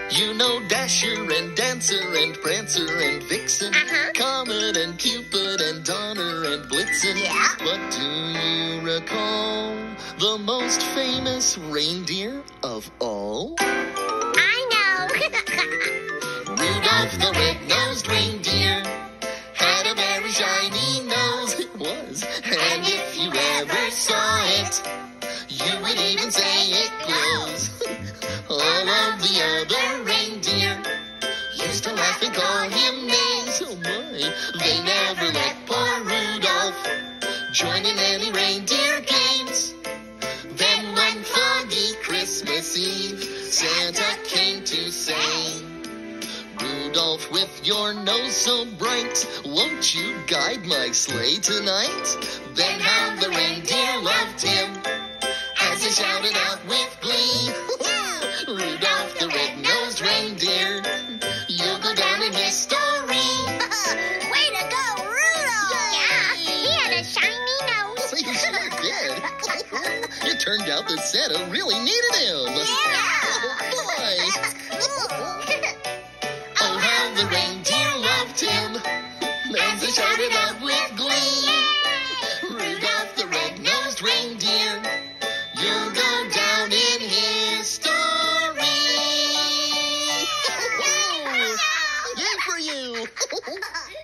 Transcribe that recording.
You know Dasher and Dancer and Prancer and Vixen, Comet and Cupid and Donner and Blitzen. Yeah. But do you recall the most famous reindeer of all? I know. Rudolph the red-nosed reindeer had a very shiny nose. It was. And if you ever saw it, you would even say it glows. All of the other reindeer used to laugh and call him names. Oh my, they never let poor Rudolph join in any reindeer games. Then one foggy Christmas Eve, Santa came to say, Rudolph, with your nose so bright, won't you guide my sleigh tonight? Then how the reindeer loved him as they shouted out with glee, Rudolph the red-nosed reindeer, you'll go down in history. Way to go, Rudolph! Yeah, he had a shiny nose. He sure did. It turned out that Santa really needed him. Yeah. Oh, boy. That's cool. Oh, how the reindeer loved him as they shouted out with glee, Rudolph the red-nosed reindeer, you'll go down in history. Yay for you!